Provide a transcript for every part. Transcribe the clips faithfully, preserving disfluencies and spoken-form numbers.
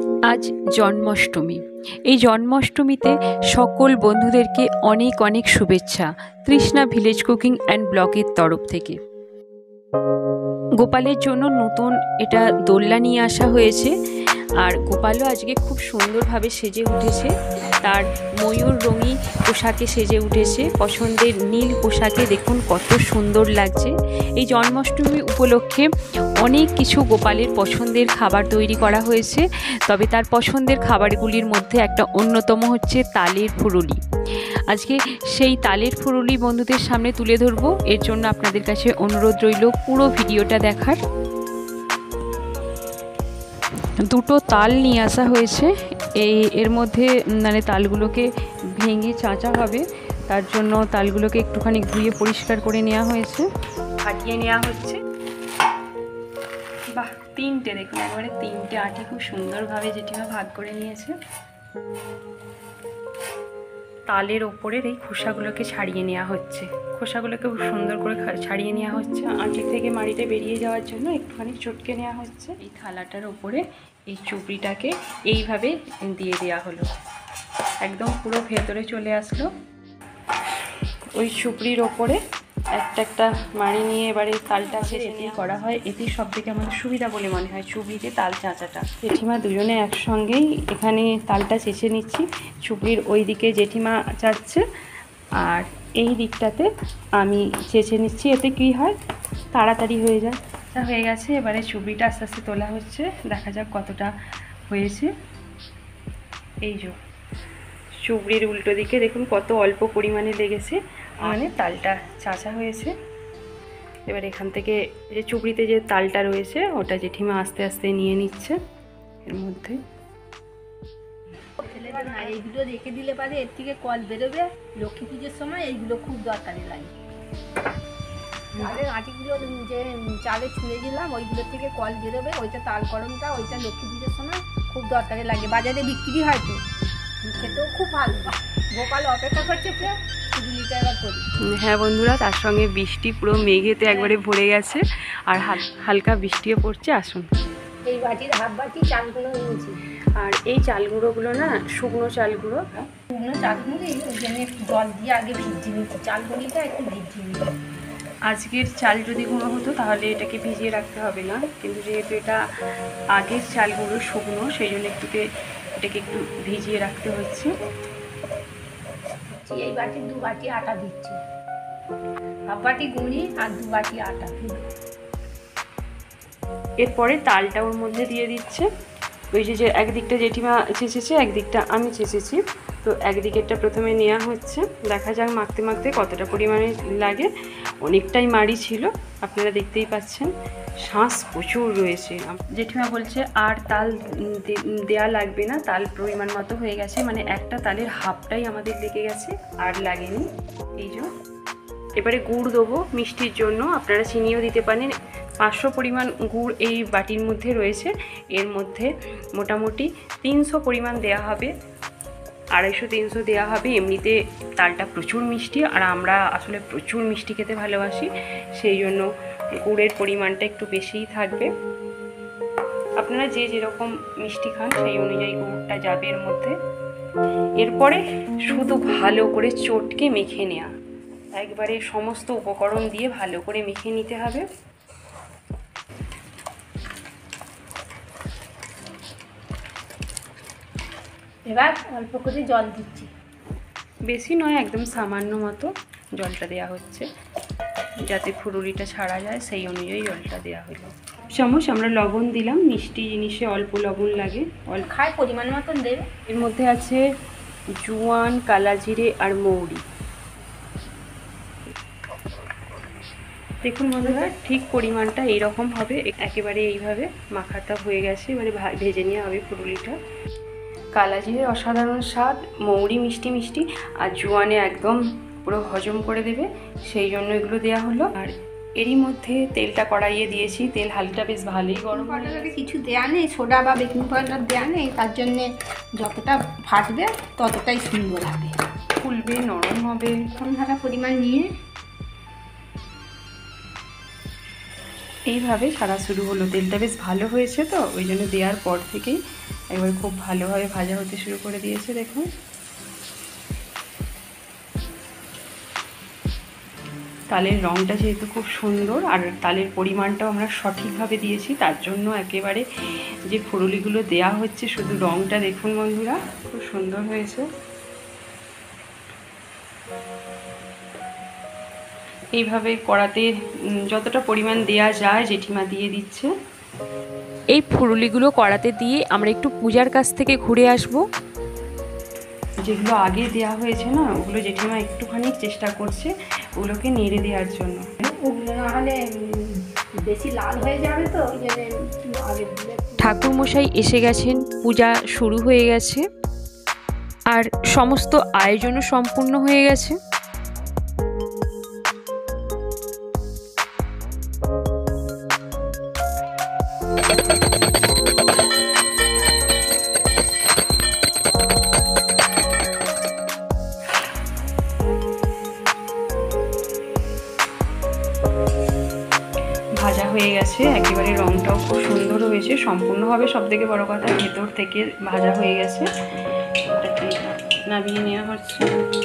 আজ জন্মাষ্টমী। এই জন্মাষ্টমীতে সকল বন্ধুদেরকে অনেক অনেক শুভেচ্ছা তৃষ্ণা ভিলেজ কুকিং অ্যান্ড ব্লগের তরফ থেকে। গোপালের জন্য নতুন এটা দোলনা নিয়ে আসা হয়েছে, আর গোপালও আজকে খুব সুন্দরভাবে সেজে উঠেছে। তার ময়ূর রঙী পোশাকে সেজে উঠেছে, পছন্দের নীল পোশাকে দেখুন কত সুন্দর লাগছে। এই জন্মাষ্টমী উপলক্ষে অনেক কিছু গোপালের পছন্দের খাবার তৈরি করা হয়েছে, তবে তার পছন্দের খাবারগুলির মধ্যে একটা অন্যতম হচ্ছে তালের ফুরুলি। আজকে সেই তালের ফুরুলি বন্ধুদের সামনে তুলে ধরবো, এর জন্য আপনাদের কাছে অনুরোধ রইল পুরো ভিডিওটা দেখার। দুটো তাল নিয়ে আসা হয়েছে, এই এর মধ্যে মানে তালগুলোকে ভেঙে চাঁচা হবে, তার জন্য তালগুলোকে একটুখানি ধুয়ে পরিষ্কার করে নেওয়া হয়েছে, ফাটিয়ে নেওয়া হচ্ছে। বাহ, তিনটে দেখুন একবারে তিনটে আটি খুব সুন্দরভাবে জেঠিমা ভাগ করে নিয়েছে। তালের ওপরের এই খোসাগুলোকে ছাড়িয়ে নেওয়া হচ্ছে, খোসাগুলোকে খুব সুন্দর করে ছাড়িয়ে নেওয়া হচ্ছে। আঁটি থেকে মাড়িতে বেরিয়ে যাওয়ার জন্য একটুখানি চটকে নেওয়া হচ্ছে। এই থালাটার ওপরে এই চুবড়িটাকে এইভাবে দিয়ে দেওয়া হলো, একদম পুরো ভেতরে চলে আসলো। ওই চুবড়ির ওপরে একটা একটা মাড়ি নিয়ে এবারে তালটা ছেড়ে নিয়ে করা হয়। এটি সব থেকে আমাদের সুবিধা বলে মনে হয়, চুবড়িতে তাল চাঁচাটা। জেঠিমা দুজনে একসঙ্গেই এখানে তালটা চেঁচে নিচ্ছি। চুবড়ির ওই দিকে জেঠিমা চাচ্ছে আর এই দিকটাতে আমি চেঁচে নিচ্ছি, এতে কি হয় তাড়াতাড়ি হয়ে যায়। তা হয়ে গেছে, এবারে চুবড়িটা আস্তে আস্তে তোলা হচ্ছে, দেখা যাক কতটা হয়েছে। এই যে চুবড়ির উল্টো দিকে দেখুন কত অল্প পরিমাণে লেগেছে, মানে তালটা চাঁচা হয়েছে। এবার এখান থেকে যে চুবড়িতে যে তালটা রয়েছে ওটা জেঠিমা আস্তে আস্তে নিয়ে নিচ্ছে এর মধ্যে। এইগুলো রেখে দিলে পারে এর থেকে কল বেরোবে, লক্ষ্মী পুজোর সময় এইগুলো খুব দরকারি লাগে। তালের আটিগুলো যে চালে ছুঁড়ে দিলাম ওইগুলোর থেকে কল বেরোবে, ওইটা তাল করমটা ওইটা লক্ষ্মী পুজোর সময় খুব দরকারি লাগে, বাজারে বিক্রি হয় তো, খেতেও খুব ভালো। গোপাল অপেক্ষা করছে কে পুজোটা এবার করি। হ্যাঁ বন্ধুরা, তার সঙ্গে বৃষ্টি পুরো মেঘেতে একবারে ভরে গেছে আর হালকা বৃষ্টিও পড়ছে। আসুন, এই বাটির হাফ বাটি চালগুলো নিয়েছি, আর এই চাল গুঁড়োগুলো না শুকনো চাল গুঁড়ো, শুকনো চাল গুঁড়ো ওই জন্য একটু জল দিয়ে আগে ভিজিয়ে নিচ্ছি, চাল গুঁড়িটা একটু ভিজিয়ে নিচ্ছি। আজকের চাল যদি গুঁড়ো হতো তাহলে এটাকে ভিজিয়ে রাখতে হবে না, কিন্তু যেহেতু এটা আগের চাল গুঁড়ো শুকনো সেই জন্য একটুকে এটাকে একটু ভিজিয়ে রাখতে হচ্ছে। এই বাটি দু বাটি আটা দিচ্ছি, হাফ বাটি গুঁড়ি আর দু বাটি আটা। এরপরে তালটা ওর মধ্যে দিয়ে দিচ্ছে। ওই যে একদিকটা জেঠিমা চেঁচেছে, একদিকটা আমি চেঁচেছি, তো একদিকেরটা প্রথমে নেওয়া হচ্ছে। দেখা যাক মাখতে মাখতে কতটা পরিমাণে লাগে। অনেকটাই মাড়ি ছিল, আপনারা দেখতেই পাচ্ছেন, শাঁস প্রচুর রয়েছে। জেঠিমা বলছে আর তাল দেয়া লাগবে না, তাল পরিমাণ মতো হয়ে গেছে, মানে একটা তালের হাফটাই আমাদের লেগে গেছে, আর লাগেনি। এই যে এবারে গুড় দেবো মিষ্টির জন্য, আপনারা চিনিও দিতে পারেন। পাঁচশো পরিমাণ গুড় এই বাটির মধ্যে রয়েছে, এর মধ্যে মোটামুটি তিনশো পরিমাণ দেয়া হবে, আড়াইশো তিনশো দেওয়া হবে। এমনিতে তালটা প্রচুর মিষ্টি আর আমরা আসলে প্রচুর মিষ্টি খেতে ভালোবাসি, সেই জন্য গুড়ের পরিমাণটা একটু বেশিই থাকবে। আপনারা যে যেরকম মিষ্টি খান সেই অনুযায়ী গুড়টা যাবে এর মধ্যে। এরপরে শুধু ভালো করে চটকে মেখে নেওয়া, একবারে সমস্ত উপকরণ দিয়ে ভালো করে মেখে নিতে হবে। এবার অল্প করে জল দিচ্ছি, বেশি নয়, একদম সামান্য মতো জলটা দেওয়া হচ্ছে, যাতে ফুরুলিটা ছাড়া যায় সেই অনুযায়ী জলটা দেওয়া হলো। চামচ আমরা লবণ দিলাম, মিষ্টি জিনিসে অল্প লবণ লাগে, অল্প খায় পরিমাণ মতন দেবে। এর মধ্যে আছে জোয়ান, কালা জিরে আর মৌরি। দেখুন বন্ধুরা, ঠিক পরিমাণটা এইরকম হবে, একেবারে এইভাবে মাখাটা হয়ে গেছে। এবারে ভেজে নেওয়া হবে ফুরুলিটা। কালা জিরে অসাধারণ স্বাদ, মৌরি মিষ্টি মিষ্টি, আর জোয়ানে একদম পুরো হজম করে দেবে, সেই জন্য এগুলো দেওয়া হলো। আর এরই মধ্যে তেলটা কড়াইয়ে দিয়েছি, তেল হালকা বেশ ভালোই গরম। পাউডারে কিছু দেওয়া নেই, সোডা বা বেকিং পাউডার দেওয়া নেই, তার জন্যে যতটা ফাটবে ততটাই সুন্দর হবে, ফুলবে, নরম হবে। কম ঢাকা পরিমাণ নিয়ে এইভাবে ছাড়া শুরু হলো। তেলটা বেশ ভালো হয়েছে তো, ওই জন্য দেওয়ার পর থেকেই একবার খুব ভালোভাবে ভাজা হতে শুরু করে দিয়েছে। দেখুন তালের রঙটা যেহেতু খুব সুন্দর আর তালের পরিমাণটাও আমরা সঠিকভাবে দিয়েছি, তার জন্য একেবারে যে ফুরুলিগুলো দেয়া হচ্ছে শুধু রঙটা দেখুন বন্ধুরা, খুব সুন্দর হয়েছে। এইভাবে কড়াতে যতটা পরিমাণ দেয়া যায় জেঠিমা দিয়ে দিচ্ছে। এই ফুরুলিগুলো কড়াতে দিয়ে আমরা একটু পূজার কাছ থেকে ঘুরে আসব। যেগুলো আগে দেওয়া হয়েছে না ওগুলো জেঠিমা একটুখানি চেষ্টা করছে ওগুলোকে নেড়ে দেওয়ার জন্য, ওগুলো না হলে বেশি লাল হয়ে যাবে তো ওই জন্য আগে দিলে। ঠাকুরমশাই এসে গেছেন, পূজা শুরু হয়ে গেছে আর সমস্ত আয়োজনও সম্পূর্ণ হয়ে গেছে। ভাজা হয়ে গেছে, একেবারে রংটাও খুব সুন্দর হয়েছে, সম্পূর্ণভাবে সব থেকে বড় কথা ভেতর থেকে ভাজা হয়ে গেছে। এটাকে নামিয়ে নেওয়া হচ্ছে।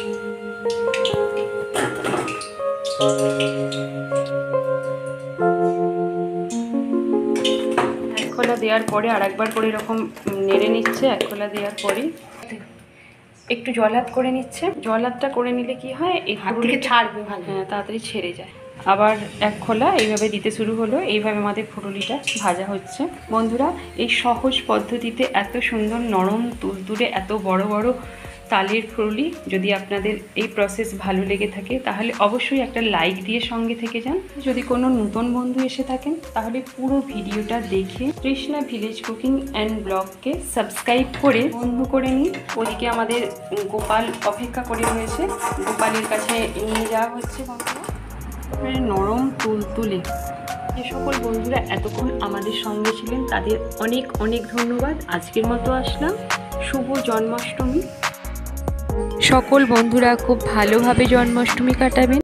এক খোলা দেওয়ার পরে আর একবার করে এরকম নেড়ে নিচ্ছে। এক খোলা দেওয়ার পরে একটু জল হাত করে নিচ্ছে। জল হাতটা করে নিলে কি হয় এই ফুরুলি ছাড়বে ভালো, হ্যাঁ তাড়াতাড়ি ছেড়ে যায়। আবার এক খোলা এইভাবে দিতে শুরু হলো। এইভাবে আমাদের ফুরুলিটা ভাজা হচ্ছে। বন্ধুরা এই সহজ পদ্ধতিতে এত সুন্দর নরম তুলতুলে এত বড় বড় তালের ফুরুলি যদি আপনাদের এই প্রসেস ভালো লেগে থাকে তাহলে অবশ্যই একটা লাইক দিয়ে সঙ্গে থেকে যান। যদি কোনো নতুন বন্ধু এসে থাকেন তাহলে পুরো ভিডিওটা দেখে কৃষ্ণা ভিলেজ কুকিং অ্যান্ড ব্লগকে সাবস্ক্রাইব করে বন্ধু করে নিন। ওদিকে আমাদের গোপাল অপেক্ষা করে রয়েছে, গোপালের কাছে নিয়ে যাওয়া হচ্ছে। বন্ধুরা নরম তুলতুলে যে সকল বন্ধুরা এতক্ষণ আমাদের সঙ্গে ছিলেন তাদের অনেক অনেক ধন্যবাদ। আজকের মতো আসলাম। শুভ জন্মাষ্টমী। সকল বন্ধুরা খুব ভালোভাবে জন্মাষ্টমী কাটাবেন।